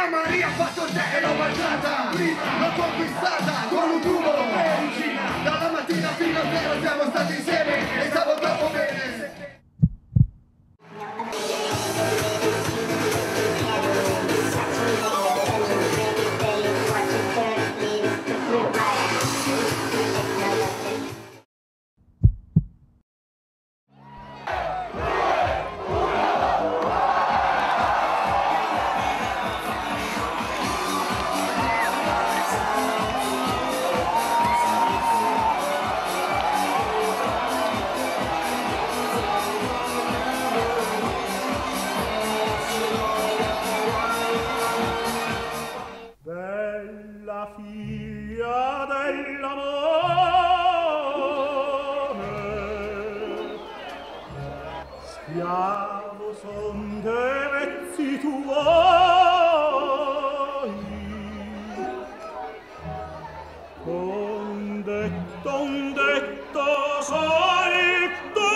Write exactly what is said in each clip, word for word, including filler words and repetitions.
Maria ha fatto te e l'ho baciata, prima l'ho conquistata con un tubo medicina. Dalla mattina fino a zero siamo stati insieme e stavo troppo bene. Schiavo son de vezzi tuoi, un detto, un detto solito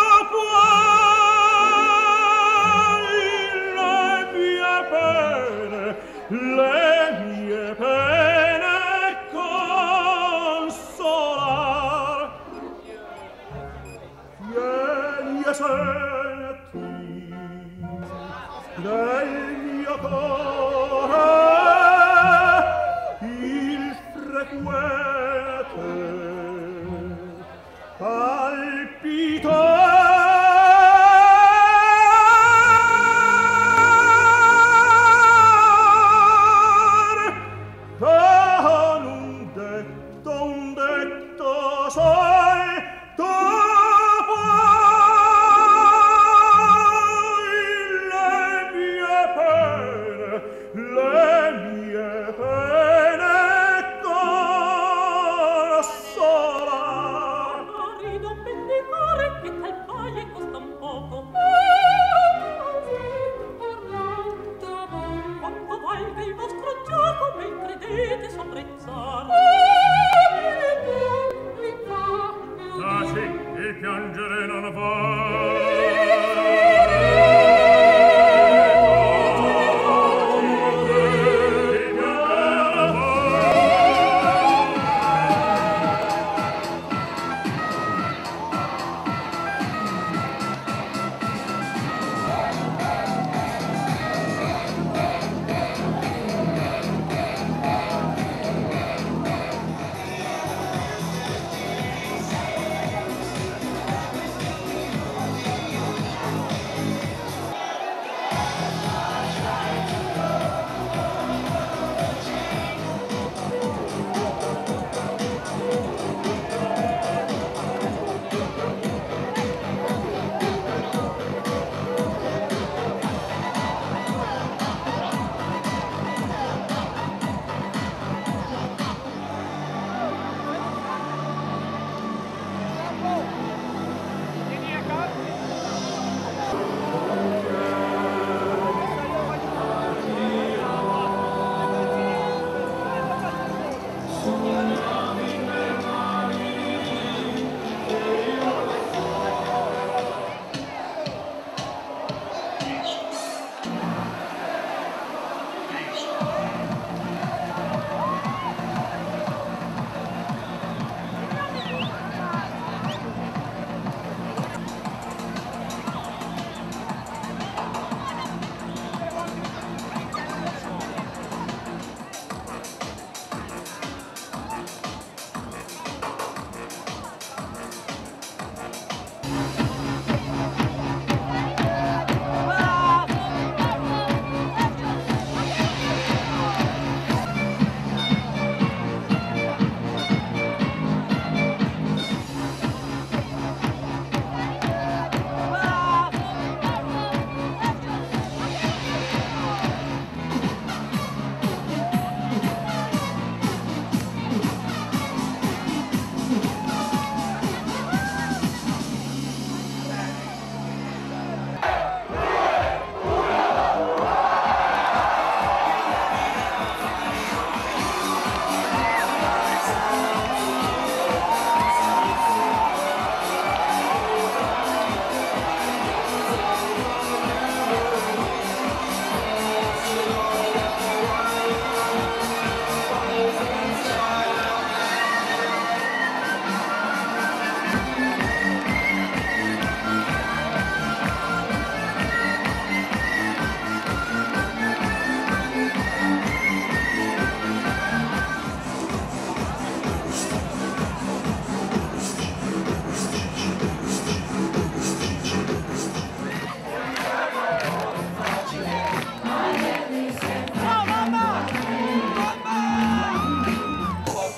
puoi, le mie pene, le mie pene consolar. Vieni e senti del mio cuore il frequente palpitare. Con un detto, un detto sol tu le mie pene consolar. Marido bendicore che tal paie costa un poco. Quanto valga il vostro gioco, ben credete s'apprezzare. Taci, il piangere non va.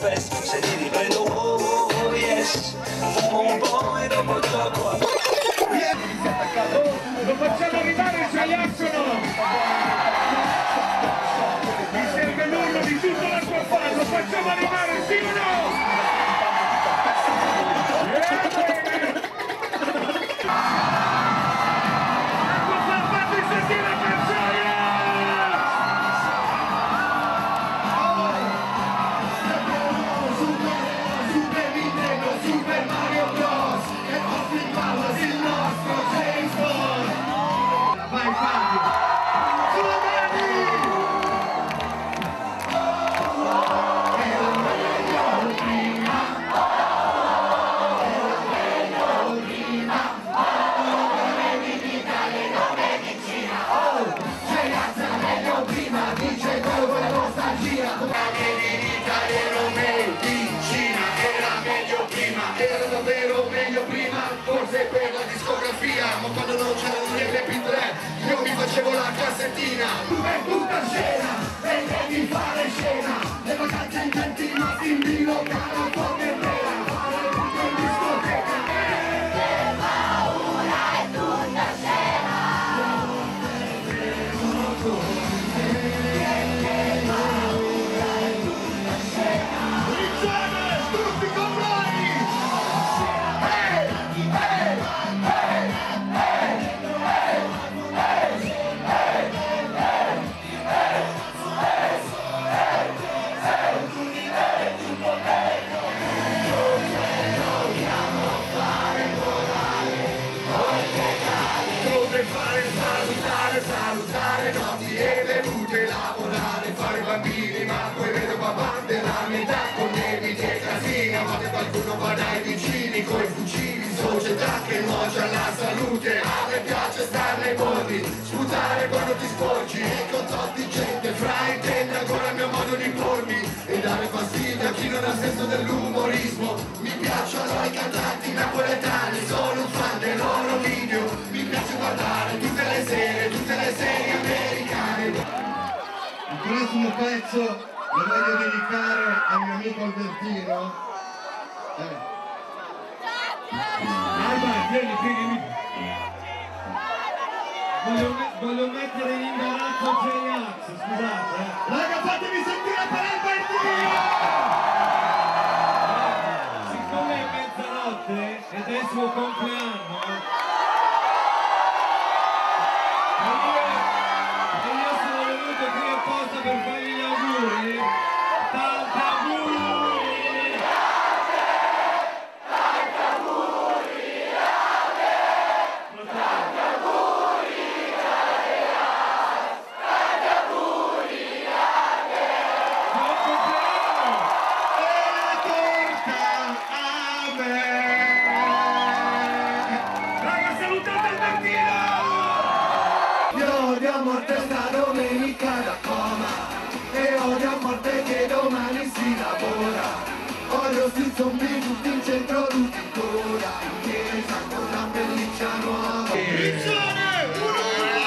fest, se li rivedo, oh, oh yes, fumo un po' e dopo gioco a... Lo facciamo arrivare il Giaiacono! Mi serve l'urlo di tutto l'Acquafan, lo facciamo arrivare, sì o no? Acquafan, fate sentire per Giaia! Super Nintendo, Super Mario Bros! E Austin Powers, il nostro James Bond! Vai Fabio! Sulle mani! Era meglio prima! Era meglio prima! Non vedi in Italia, non vedi in Cina! Oh! C'è razza meglio prima! Dice quello con la nostalgia! Non vedi in Italia, non vedi in Cina! Era meglio prima! Era davvero meglio prima! Forse per la discografia, ma quando non c'erano gli emme pi tre io mi facevo la cassettina. Tu è tutta scena, e devi fare scena. Le vacanze in cantina, in bilocale, come vera. Fare tutto in discoteca. Che paura, è tutta scena. Sono come te. Che paura, è tutta scena. Insieme, tutti con noi. Hey, hey, hey, hey, fare salutare, salutare, notti e vedute, lavorare, fare bambini, ma poi vedo papà della metà con debiti e casini, a volte qualcuno va dai vicini coi fucili, società che nuoce alla salute, a me piace stare nei bordi, sputare quando ti sporgi e con totti gente, fraintende ancora il mio modo di pormi e dare fastidio a chi non ha senso dell'umorismo, mi piacciono i cantanti napoletani, sono un fan dei loro video, mi piace guardare tutte le serie, tutte le serie americane. Il prossimo pezzo lo voglio dedicare al mio amico Albertino. Eh. Alba, vieni, vieni. Voglio, voglio mettere in imbarazzo J-Ax, scusate. Eh. Raga, fatemi sentire per Albertino! Siccome è mezzanotte ed è il suo compleanno, per fargli gli auguri, tanti auguri, tanti auguri a me, tanti auguri a te, tanti auguri a te, buon compleanno e la torta a me. Raga, salutate Albertino! Io odio a morte sta domenica da coma e odio a morte che domani si lavora. Odio sti zombie tutti in centro, tutti in coda, in chiesa con la pelliccia nuova. Pelliccione, un'urla!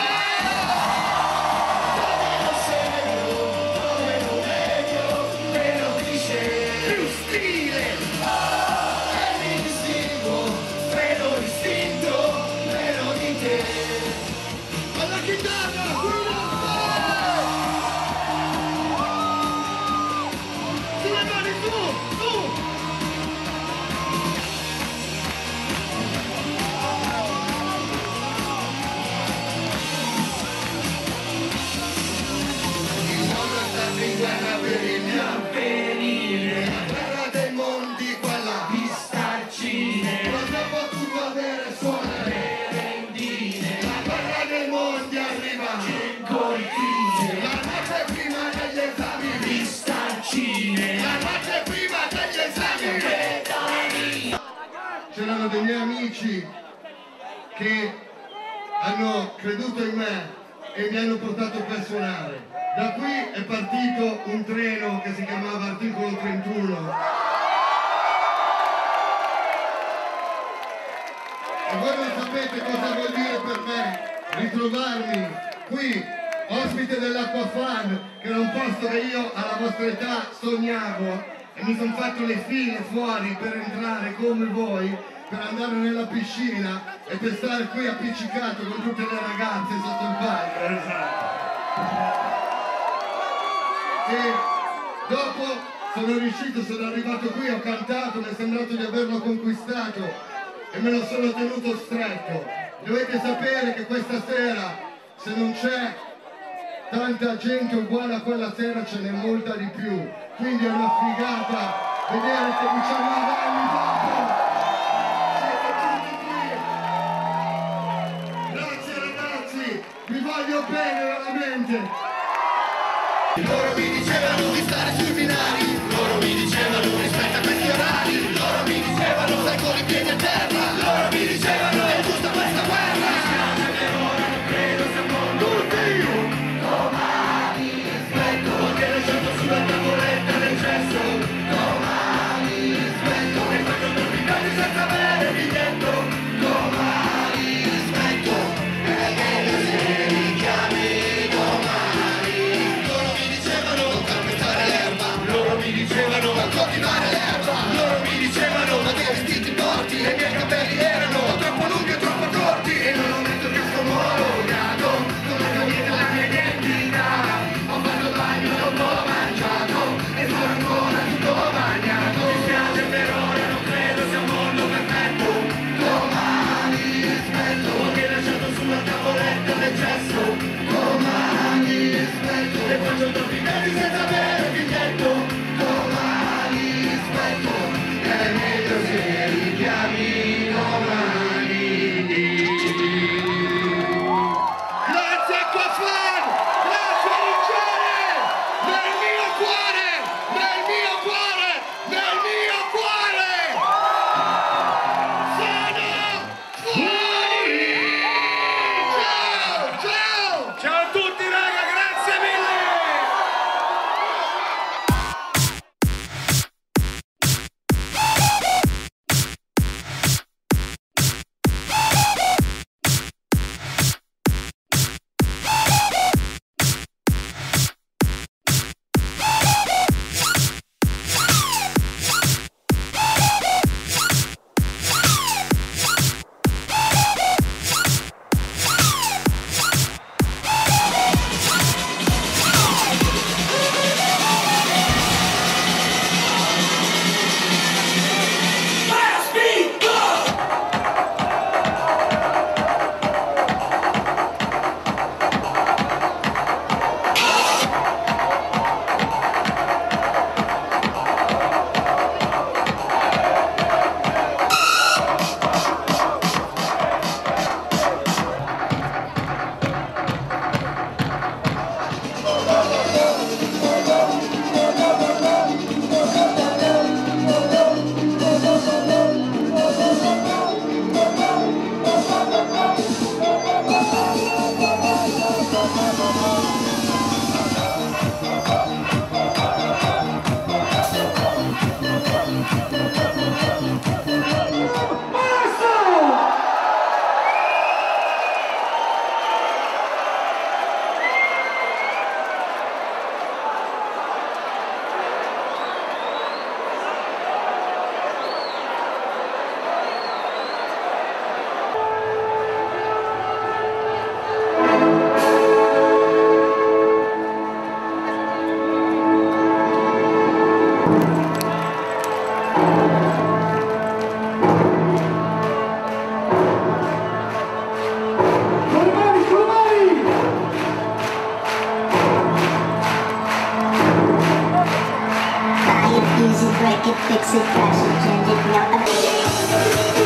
Dove lo seguo, dove lo vedo, me lo dice più stile. E mi distingo, me lo distinto, me lo di te. Alla chitarra, sulle mani, su, su! Il mondo è stato in guerra per il mio avvenire, la guerra dei mondi, quella di starcine, cosa ho potuto avere suona le rendine, la guerra dei mondi arriva in cortile, la notte prima degli esami di starcine, la notte prima degli esami pedani. C'erano dei miei amici che hanno creduto in me e mi hanno portato per suonare. Da qui è partito un treno che si chiamava Articolo trentuno. E voi non sapete cosa vuol dire per me ritrovarmi qui, ospite dell'Acquafan, che era un posto che io alla vostra età sognavo, e mi sono fatto le file fuori per entrare come voi, per andare nella piscina e per stare qui appiccicato con tutte le ragazze sotto il palco. Esatto. E dopo sono riuscito, sono arrivato qui, ho cantato, mi è sembrato di averlo conquistato e me lo sono tenuto stretto. Dovete sapere che questa sera, se non c'è tanta gente uguale a quella sera, ce n'è molta di più. Quindi è una figata vedere che diciannove anni dopo siete tutti qui. Grazie ragazzi, vi voglio bene veramente. Loro mi dicevano di stare sui binari, loro mi dicevano rispetta questi orari, loro mi dicevano stai con i piedi a terra, loro mi dicevano è giusta questa guerra. Per ora non credo siamo tutti. Domani rispetto, perché lasciato sulla tavoletta del cesso. Domani rispetto, e faccio tornare senza avere biglietto. Domani rispetto, perché non se li chiami domani. Loro mi dicevano non calpestare l'erba, loro mi dicevano non coltivare l'erba, loro mi dicevano ma che vestiti porti, e i miei capelli erano troppo lunghi e troppo corti, e non ho messo il casco omologato, non ho capito la mia identità, ho fatto il bagno dopo ho mangiato, e sono ancora tutto bagnato, mi spiace per ora non credo sia un mondo perfetto, domani rispetto, che hai lasciato sulla tavoletta del cesso, domani rispetto, e faccio tornare senza avere biglietto, domani rispetto, è meglio se li chiami domani. Grazie Aquafan, grazie Riccione, nel mio cuore, nel mio cuore, nel mio cuore, sono fuori! Ciao, ciao! Ciao a tutti raga, grazie mille! Buy it, use it, break it, fix it, crash it, change it, now